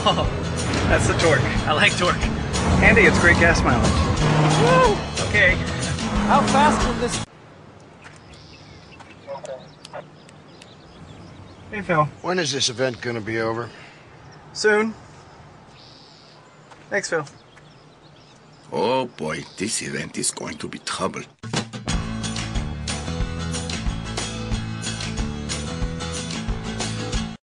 Oh, that's the torque. I like torque. Handy, it's great gas mileage. Woo! Okay. How fast will this... Hey, Phil. When is this event gonna be over? Soon. Thanks, Phil. Oh boy, this event is going to be trouble.